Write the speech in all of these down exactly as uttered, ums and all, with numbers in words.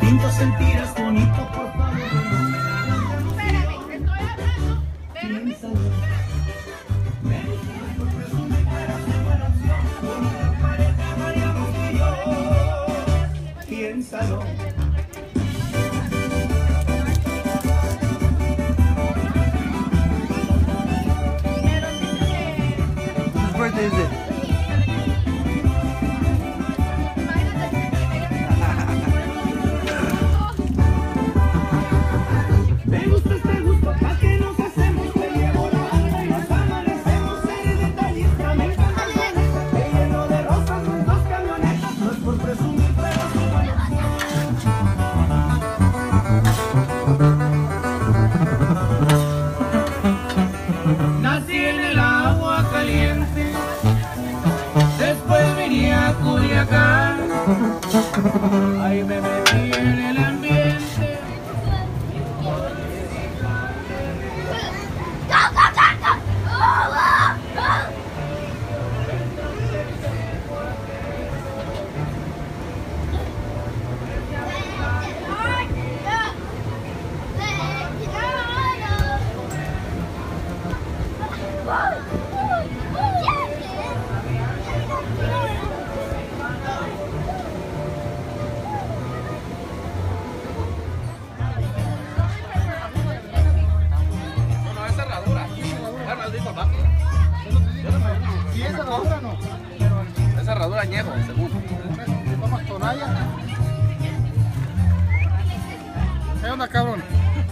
Bonito sentir es bonito, por favor. Espérame, estoy hablando. Piénsalo. Piénsalo. Whose birthday is it? Me gusta este gusto, pa' que nos hacemos. Te llevo la alma y nos amanecemos. Eres detallista, me encanta con esto. Te lleno de rosas, los dos camionetas. No es por presumir, pero nací en el agua caliente, después venía a Culiacán, ahí me metí en el ambiente. ¿Sí es cerradura o no? Es cerradura añejo, según. Tomas tonalla. ¿Qué onda, cabrón?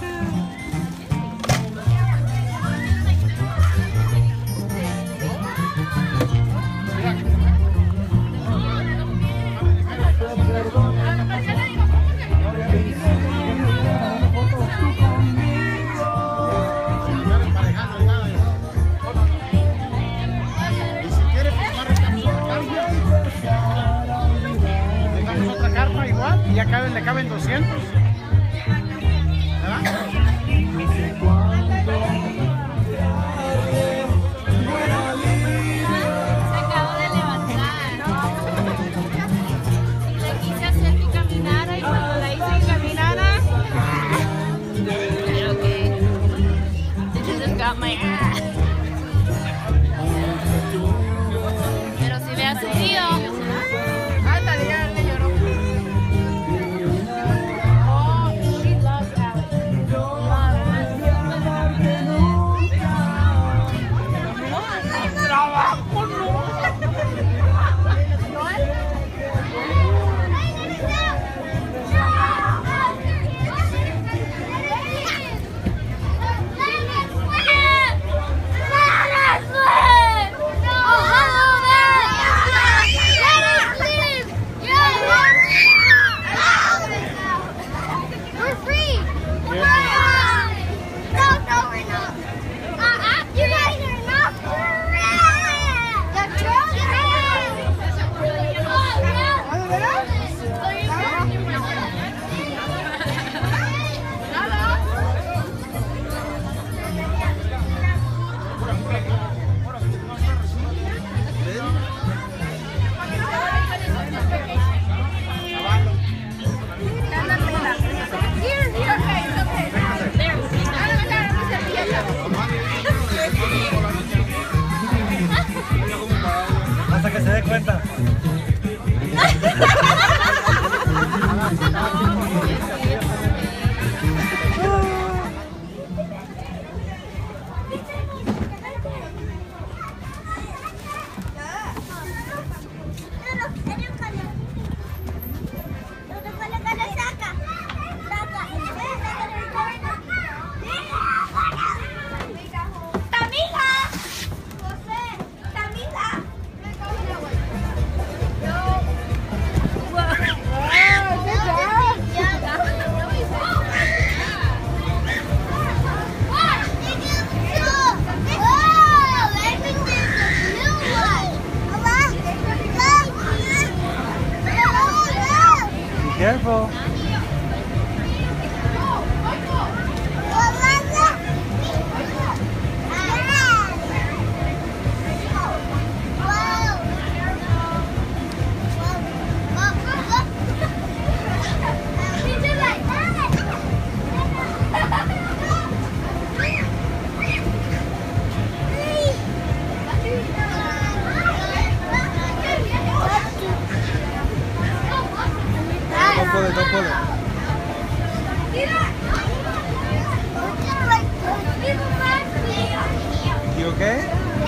Y ya caben, le caben doscientos. ¿Verdad? Se acabó de levantar. Le quise hacer que caminara y cuando la hice que caminara. Okay. This just got my ass. Pero si le hace frío. Ah, Talía le lloró. Oh, she loves Alex. Trabajo no. Hasta que se dé cuenta. Careful. Wow. pull it, don't pull it. You okay?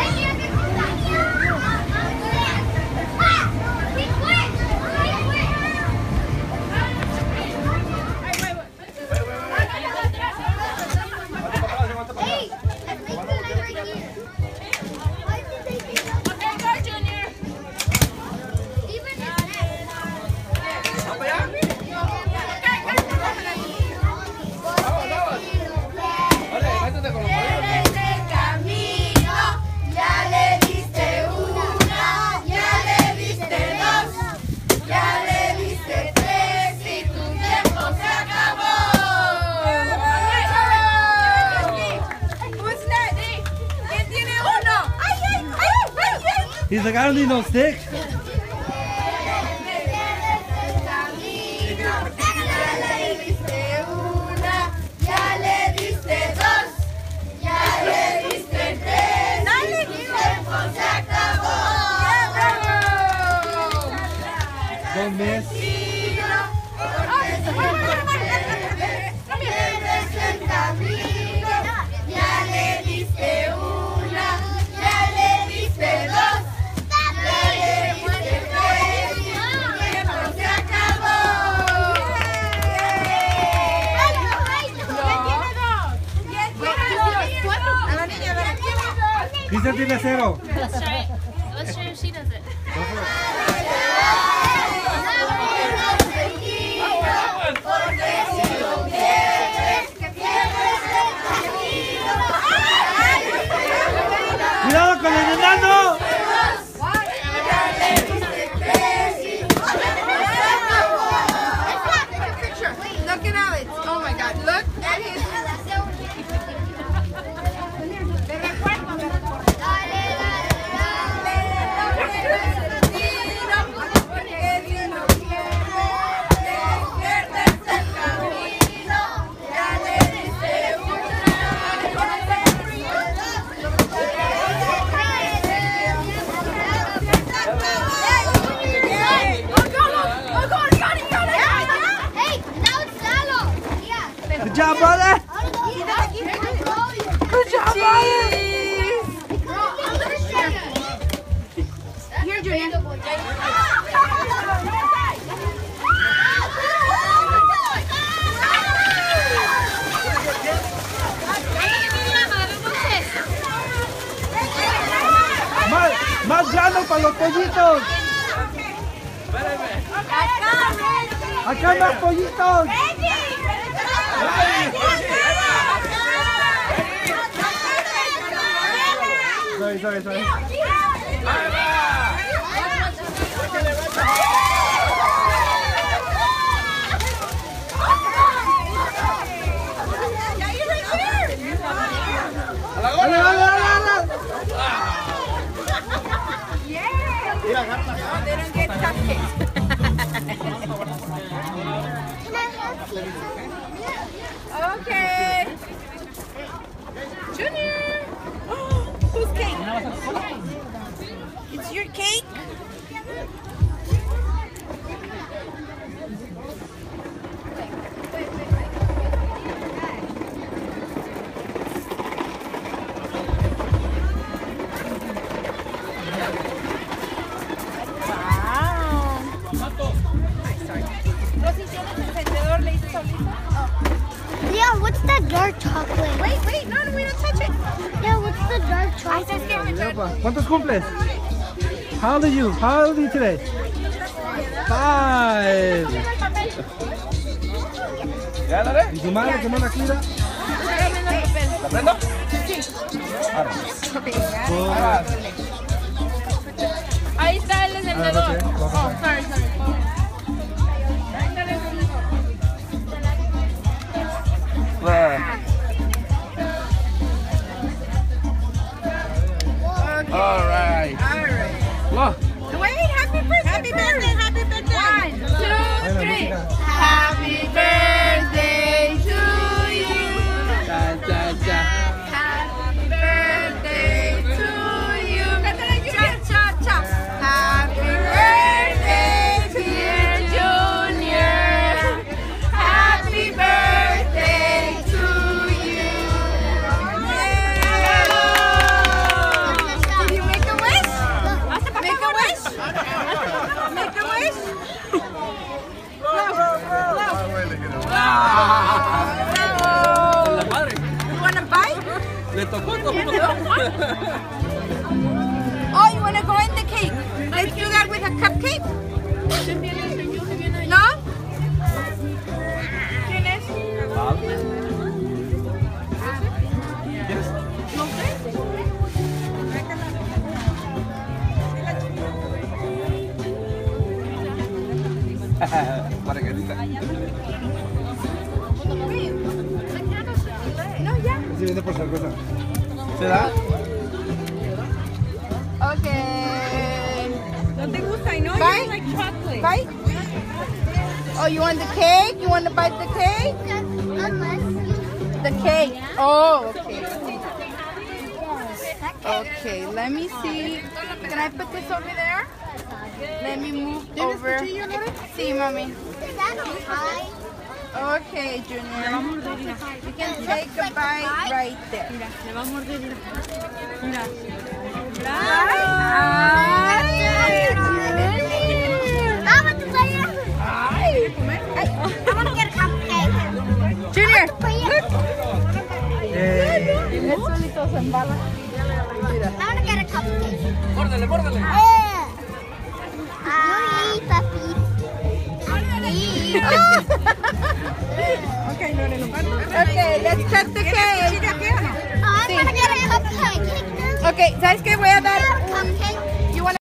He's like, I don't need no stick. Don't miss. Lisa tiene cero. Let's try. Let's try if she does it. Go for it. ¡Cuidado con el enano! Look at Alex. Oh my God. Look at his. Good job, brother! Good job, brother! Here, Junior. ¡Más, más grano para los pollitos! ¡Acá más pollitos! Sorry, sorry, sorry. ¡Dale, dale, dale, dale! They don't get cupcakes. Okay. Junior. Whose cake? It's your cake? Yeah, what's that dark chocolate? Wait, wait, no, no, we don't touch it. Yeah, what's the dark chocolate? ¿Cuántos cumples? How old are you? How old are you today? Five. ¿Ya daré? ¿Y tu madre que no la cuida? ¿La prendo? Ahí está el encendedor. Ah, ok. Oh, sorry, sorry. Okay. All right. All right. Look. Wait, happy birthday. Happy birthday, happy birthday. One, two, three. Happy birthday to you. Ya, ya, ya. Happy birthday to you. Cha, cha, cha. Happy birthday to you. La madre. You wanna bite? Le tocó, tocó. Oh, you wanna go in the cake? Let's do that with a cupcake. No? ¿Quién es? Margarita. No, ya. Sí, viene por cerveza. ¿Se da? Okay. ¿No te gusta? I know Bye. you like chocolate. Bite. Oh, you want the cake? You want to bite the cake? Unless you The cake. Oh, okay. Okay, let me see. Can I put this over there? Let me move over. Sí, mami. is that a pie? Okay, Junior. You can take a bite right there. Le va a morder. Mira. I want to play it. Ay. I want to get a cupcake. Junior. Eh, Él solito se embala. I want to get a cupcake. Mórdele, mórdele. Ay, papi. Okay, Lore, lo parto. Okay, let's cut the cake. I want to get a cupcake. Okay, ¿sabes qué? Voy a dar Cupcake.